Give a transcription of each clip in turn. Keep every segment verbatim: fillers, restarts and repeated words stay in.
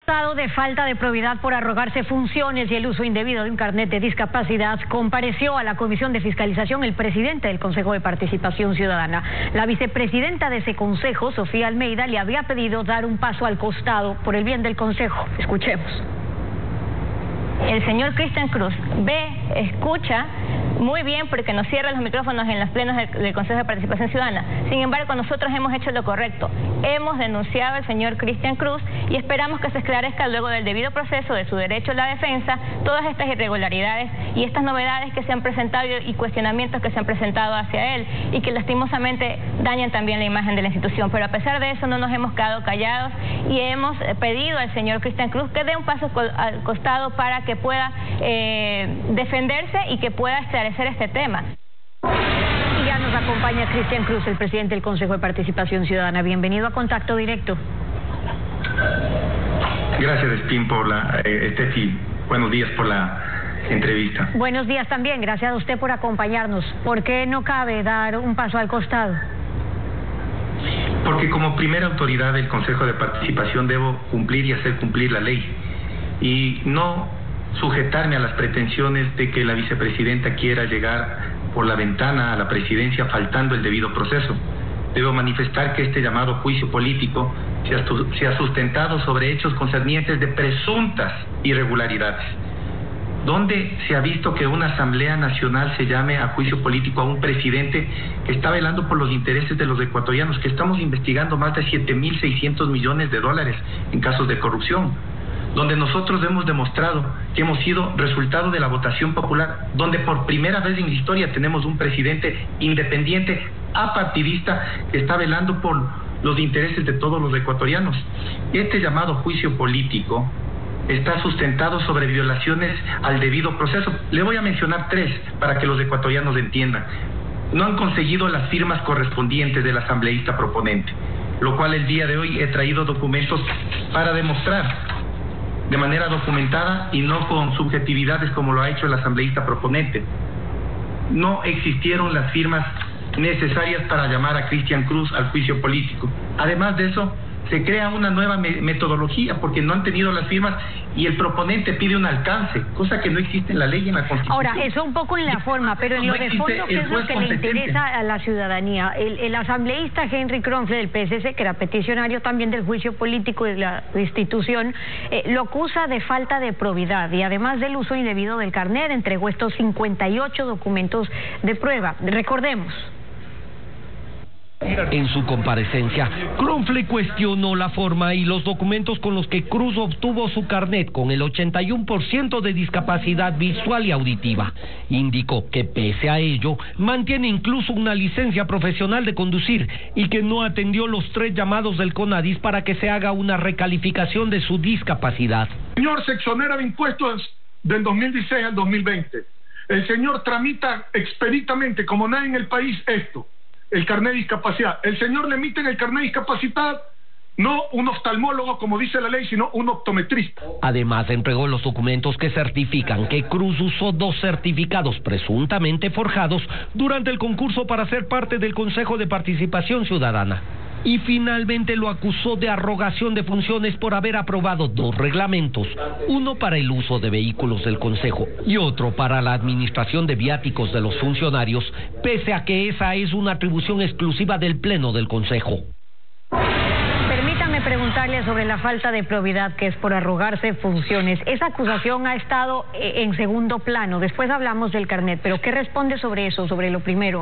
acusado de falta de probidad por arrogarse funciones y el uso indebido de un carnet de discapacidad, compareció a la Comisión de Fiscalización el presidente del Consejo de Participación Ciudadana. La vicepresidenta de ese consejo, Sofía Almeida, le había pedido dar un paso al costado por el bien del consejo. Escuchemos. El señor Cristian Cruz ve, escucha muy bien porque nos cierra los micrófonos en los plenos del, del Consejo de Participación Ciudadana. Sin embargo, nosotros hemos hecho lo correcto. Hemos denunciado al señor Cristian Cruz y esperamos que se esclarezca luego del debido proceso de su derecho a la defensa todas estas irregularidades y estas novedades que se han presentado y cuestionamientos que se han presentado hacia él y que lastimosamente dañan también la imagen de la institución. Pero a pesar de eso no nos hemos quedado callados y hemos pedido al señor Cristian Cruz que dé un paso al costado para que pueda eh, defenderse y que pueda esclarecer este tema. Y ya nos acompaña Cristian Cruz, el presidente del Consejo de Participación Ciudadana. Bienvenido a Contacto Directo. Gracias, Espín, por la... Eh, Estefi, buenos días por la entrevista. Buenos días también, gracias a usted por acompañarnos. ¿Por qué no cabe dar un paso al costado? Porque como primera autoridad del Consejo de Participación debo cumplir y hacer cumplir la ley. Y no sujetarme a las pretensiones de que la vicepresidenta quiera llegar por la ventana a la presidencia faltando el debido proceso. Debo manifestar que este llamado juicio político se ha sustentado sobre hechos concernientes de presuntas irregularidades. ¿Dónde se ha visto que una Asamblea Nacional se llame a juicio político a un presidente que está velando por los intereses de los ecuatorianos, que estamos investigando más de siete mil seiscientos millones de dólares en casos de corrupción? Donde nosotros hemos demostrado que hemos sido resultado de la votación popular, donde por primera vez en la historia tenemos un presidente independiente, apartidista, que está velando por los intereses de todos los ecuatorianos. Este llamado juicio político está sustentado sobre violaciones al debido proceso. Le voy a mencionar tres para que los ecuatorianos entiendan. No han conseguido las firmas correspondientes del asambleísta proponente, lo cual el día de hoy he traído documentos para demostrar de manera documentada y no con subjetividades como lo ha hecho el asambleísta proponente. No existieron las firmas necesarias para llamar a Cristian Cruz al juicio político. Además de eso, se crea una nueva me metodología porque no han tenido las firmas y el proponente pide un alcance, cosa que no existe en la ley y en la Constitución. Ahora, eso un poco en la forma, pero en lo de fondo, ¿qué es lo que le interesa a la ciudadanía? El, el asambleísta Henry Kronfle del P S C, que era peticionario también del juicio político de la institución, eh, lo acusa de falta de probidad y además del uso indebido del carnet, entregó estos cincuenta y ocho documentos de prueba. Recordemos. En su comparecencia, Kronfle cuestionó la forma y los documentos con los que Cruz obtuvo su carnet con el ochenta y uno por ciento de discapacidad visual y auditiva. Indicó que pese a ello, mantiene incluso una licencia profesional de conducir y que no atendió los tres llamados del CONADIS para que se haga una recalificación de su discapacidad. El señor se exonera de impuestos del dos mil dieciséis al dos mil veinte. El señor tramita expeditamente, como nadie en el país, esto. El carnet de discapacidad. El señor le emite el carnet de discapacidad no un oftalmólogo, como dice la ley, sino un optometrista. Además, entregó los documentos que certifican que Cruz usó dos certificados presuntamente forjados durante el concurso para ser parte del Consejo de Participación Ciudadana. Y finalmente lo acusó de arrogación de funciones por haber aprobado dos reglamentos, uno para el uso de vehículos del Consejo y otro para la administración de viáticos de los funcionarios, pese a que esa es una atribución exclusiva del Pleno del Consejo. Permítame preguntarle sobre la falta de probidad que es por arrogarse funciones. Esa acusación ha estado en segundo plano, después hablamos del carnet, pero ¿qué responde sobre eso, sobre lo primero?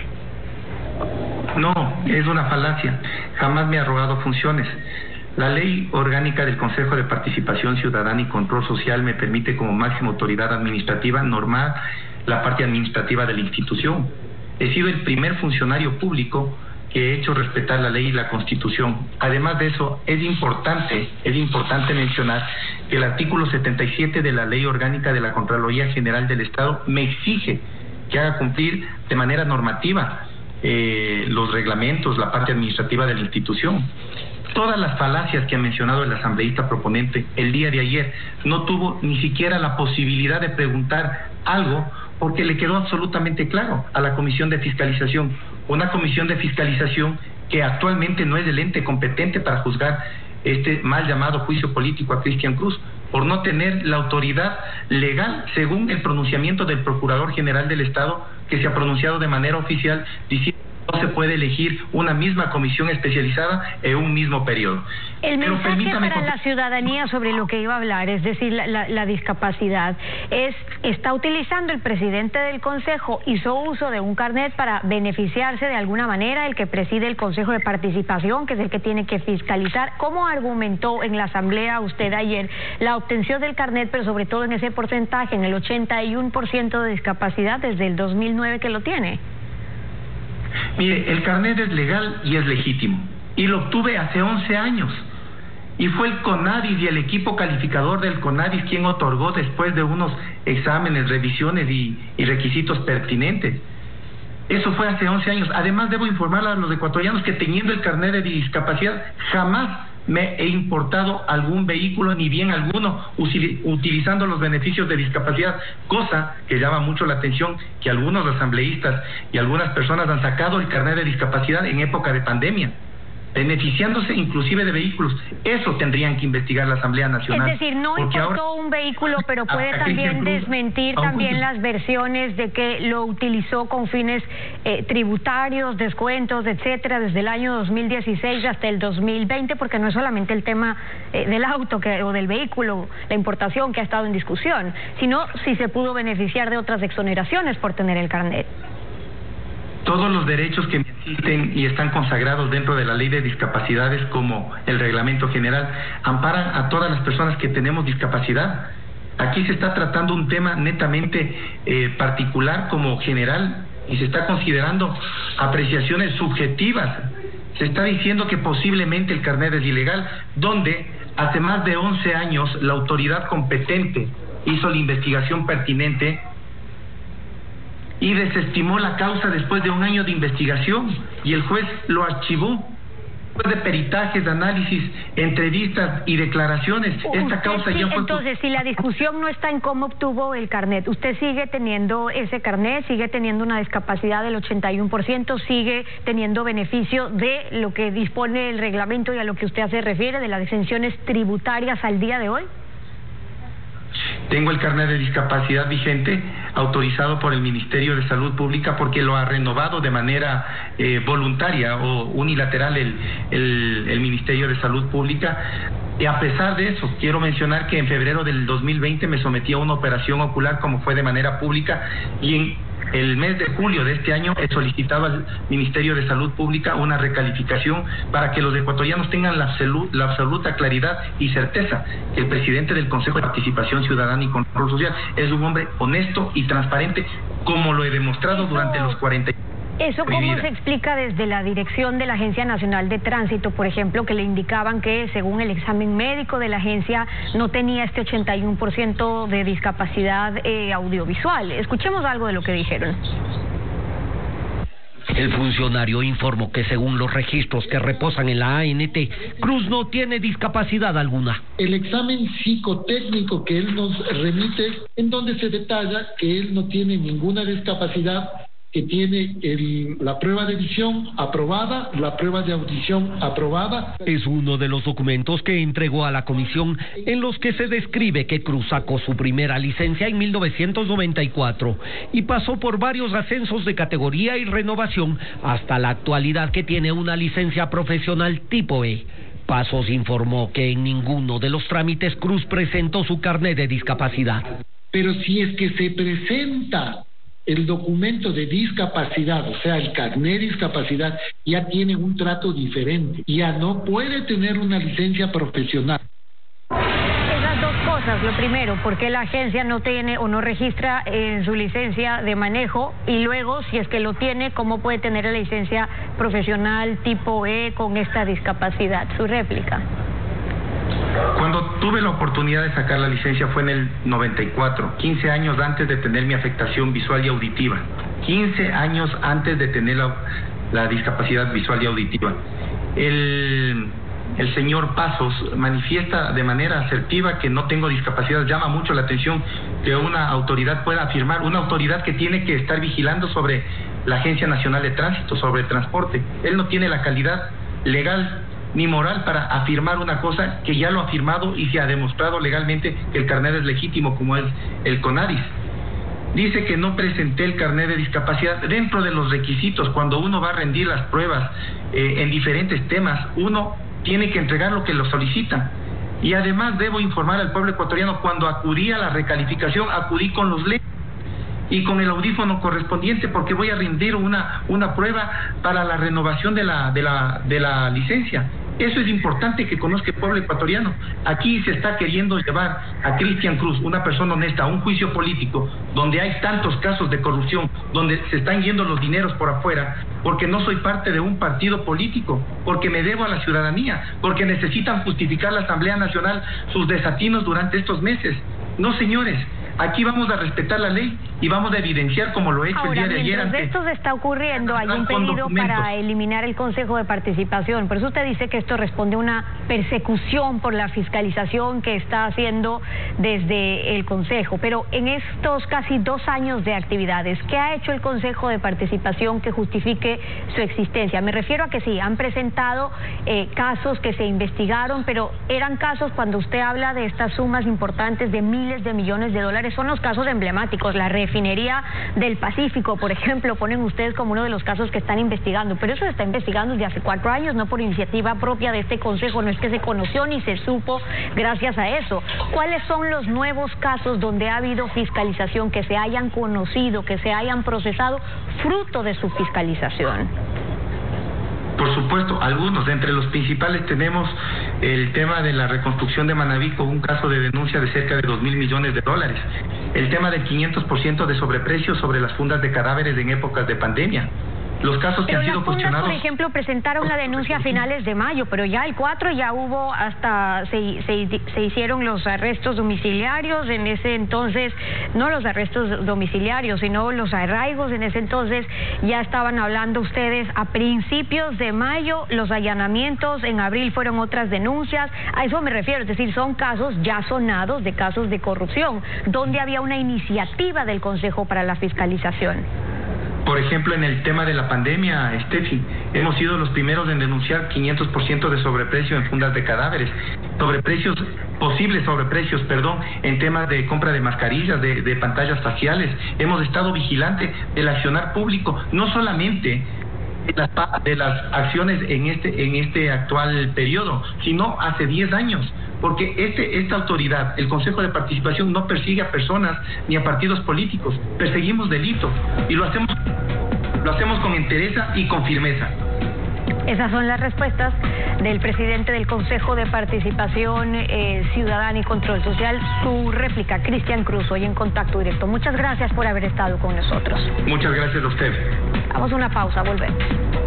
No, es una falacia. Jamás me ha arrogado funciones. La ley orgánica del Consejo de Participación Ciudadana y Control Social me permite como máxima autoridad administrativa normar la parte administrativa de la institución. He sido el primer funcionario público que he hecho respetar la ley y la Constitución. Además de eso, es importante, es importante mencionar que el artículo setenta y siete de la Ley Orgánica de la Contraloría General del Estado me exige que haga cumplir de manera normativa Eh, los reglamentos, la parte administrativa de la institución. Todas las falacias que ha mencionado el asambleísta proponente el día de ayer, no tuvo ni siquiera la posibilidad de preguntar algo porque le quedó absolutamente claro a la Comisión de Fiscalización, una comisión de fiscalización que actualmente no es el ente competente para juzgar este mal llamado juicio político a Cristian Cruz, por no tener la autoridad legal, según el pronunciamiento del Procurador General del Estado, que se ha pronunciado de manera oficial diciendo que no se puede elegir una misma comisión especializada en un mismo periodo. El mensaje para la ciudadanía sobre lo que iba a hablar, es decir, la, la, la discapacidad, es, está utilizando el presidente del Consejo, hizo uso de un carnet para beneficiarse de alguna manera, el que preside el Consejo de Participación, que es el que tiene que fiscalizar. ¿Cómo argumentó en la Asamblea usted ayer la obtención del carnet, pero sobre todo en ese porcentaje, en el ochenta y uno por ciento de discapacidad desde el dos mil nueve que lo tiene? Mire, el carnet es legal y es legítimo, y lo obtuve hace once años, y fue el CONADIS y el equipo calificador del CONADIS quien otorgó después de unos exámenes, revisiones y, y requisitos pertinentes. Eso fue hace once años. Además, debo informar a los ecuatorianos que teniendo el carnet de discapacidad jamás me he importado algún vehículo, ni bien alguno, utilizando los beneficios de discapacidad, cosa que llama mucho la atención que algunos asambleístas y algunas personas han sacado el carnet de discapacidad en época de pandemia, beneficiándose inclusive de vehículos. Eso tendrían que investigar la Asamblea Nacional. Es decir, no importó un vehículo, pero puede también desmentir también las versiones de que lo utilizó con fines eh, tributarios, descuentos, etcétera, desde el año dos mil dieciséis hasta el dos mil veinte, porque no es solamente el tema eh, del auto que, o del vehículo, la importación que ha estado en discusión, sino si se pudo beneficiar de otras exoneraciones por tener el carnet. Todos los derechos que me asisten y están consagrados dentro de la ley de discapacidades, como el reglamento general, amparan a todas las personas que tenemos discapacidad. Aquí se está tratando un tema netamente eh, particular como general, y se está considerando apreciaciones subjetivas. Se está diciendo que posiblemente el carnet es ilegal, donde hace más de once años la autoridad competente hizo la investigación pertinente y desestimó la causa después de un año de investigación, y el juez lo archivó. Después de peritajes, de análisis, entrevistas y declaraciones, esta causa sí, ya fue... Entonces, si la discusión no está en cómo obtuvo el carnet, usted sigue teniendo ese carnet, sigue teniendo una discapacidad del ochenta y uno por ciento, sigue teniendo beneficio de lo que dispone el reglamento y a lo que usted se refiere, de las exenciones tributarias al día de hoy. Tengo el carnet de discapacidad vigente, autorizado por el Ministerio de Salud Pública, porque lo ha renovado de manera eh, voluntaria o unilateral el, el, el Ministerio de Salud Pública. Y a pesar de eso, quiero mencionar que en febrero del dos mil veinte me sometí a una operación ocular, como fue de manera pública, y en el mes de julio de este año he solicitado al Ministerio de Salud Pública una recalificación para que los ecuatorianos tengan la, absolu la absoluta claridad y certeza que el presidente del Consejo de Participación Ciudadana y Control Social es un hombre honesto y transparente, como lo he demostrado Eso... durante los cuarenta ¿Eso cómo se explica desde la dirección de la Agencia Nacional de Tránsito, por ejemplo, que le indicaban que según el examen médico de la agencia no tenía este ochenta y uno por ciento de discapacidad eh, audiovisual? Escuchemos algo de lo que dijeron. El funcionario informó que según los registros que reposan en la A N T, Cruz no tiene discapacidad alguna. El examen psicotécnico que él nos remite, en donde se detalla que él no tiene ninguna discapacidad, que tiene el, la prueba de visión aprobada, la prueba de audición aprobada. Es uno de los documentos que entregó a la comisión en los que se describe que Cruz sacó su primera licencia en mil novecientos noventa y cuatro y pasó por varios ascensos de categoría y renovación hasta la actualidad, que tiene una licencia profesional tipo E. Pasos informó que en ninguno de los trámites Cruz presentó su carnet de discapacidad. Pero si es que se presenta el documento de discapacidad, o sea, el carnet de discapacidad, ya tiene un trato diferente, ya no puede tener una licencia profesional. Esas dos cosas, lo primero, ¿por qué la agencia no tiene o no registra en su licencia de manejo? Y luego, si es que lo tiene, ¿cómo puede tener la licencia profesional tipo E con esta discapacidad? Su réplica. Cuando tuve la oportunidad de sacar la licencia fue en el noventa y cuatro, quince años antes de tener mi afectación visual y auditiva. quince años antes de tener la, la discapacidad visual y auditiva. El, el señor Pasos manifiesta de manera asertiva que no tengo discapacidad. Llama mucho la atención que una autoridad pueda afirmar, una autoridad que tiene que estar vigilando sobre la Agencia Nacional de Tránsito, sobre el transporte. Él no tiene la calidad legal ni moral para afirmar una cosa que ya lo ha afirmado y se ha demostrado legalmente que el carnet es legítimo, como es el CONADIS. Dice que no presenté el carnet de discapacidad dentro de los requisitos. Cuando uno va a rendir las pruebas eh, en diferentes temas, uno tiene que entregar lo que lo solicitan. Y además debo informar al pueblo ecuatoriano, cuando acudí a la recalificación, acudí con los lentes y con el audífono correspondiente, porque voy a rendir una, una prueba para la renovación de la, de la, de la licencia. Eso es importante que conozca el pueblo ecuatoriano. Aquí se está queriendo llevar a Cristian Cruz, una persona honesta, a un juicio político donde hay tantos casos de corrupción, donde se están yendo los dineros por afuera, porque no soy parte de un partido político, porque me debo a la ciudadanía, porque necesitan justificar la Asamblea Nacional sus desatinos durante estos meses. No, señores, aquí vamos a respetar la ley y vamos a evidenciar, como lo he hecho Ahora, el día de ayer. Mientras esto se está ocurriendo, hay un pedido para eliminar el Consejo de Participación. Por eso usted dice que esto responde a una persecución por la fiscalización que está haciendo desde el Consejo. Pero en estos casi dos años de actividades, ¿qué ha hecho el Consejo de Participación que justifique su existencia? Me refiero a que sí, han presentado eh, casos que se investigaron, pero eran casos, cuando usted habla de estas sumas importantes de miles de millones de dólares, son los casos emblemáticos. La refinería del Pacífico, por ejemplo, ponen ustedes como uno de los casos que están investigando, pero eso se está investigando desde hace cuatro años, no por iniciativa propia de este Consejo, no es que se conoció ni se supo gracias a eso. ¿Cuáles son los nuevos casos donde ha habido fiscalización, que se hayan conocido, que se hayan procesado fruto de su fiscalización? Por supuesto, algunos. Entre los principales tenemos el tema de la reconstrucción de Manabí, con un caso de denuncia de cerca de dos mil millones de dólares. El tema del quinientos por ciento de sobreprecio sobre las fundas de cadáveres en épocas de pandemia. Los casos que pero han sido las fundas, cuestionados... por ejemplo, presentaron la denuncia a finales de mayo, pero ya el cuatro ya hubo hasta... Se, se, se hicieron los arrestos domiciliarios en ese entonces, no los arrestos domiciliarios, sino los arraigos en ese entonces. Ya estaban hablando ustedes a principios de mayo, los allanamientos, en abril fueron otras denuncias. A eso me refiero, es decir, son casos ya sonados de casos de corrupción, donde había una iniciativa del Consejo para la fiscalización. Por ejemplo, en el tema de la pandemia, Steffi, hemos sido los primeros en denunciar quinientos por ciento de sobreprecio en fundas de cadáveres, sobreprecios, posibles sobreprecios, perdón, en temas de compra de mascarillas, de, de pantallas faciales. Hemos estado vigilantes del accionar público, no solamente de las, de las acciones en este, en este actual periodo, sino hace diez años. Porque este, esta autoridad, el Consejo de Participación, no persigue a personas ni a partidos políticos, perseguimos delitos y lo hacemos, lo hacemos con entereza y con firmeza. Esas son las respuestas del presidente del Consejo de Participación eh, Ciudadana y Control Social. Su réplica, Cristian Cruz, hoy en Contacto Directo. Muchas gracias por haber estado con nosotros. Muchas gracias a usted. Vamos a una pausa, volvemos.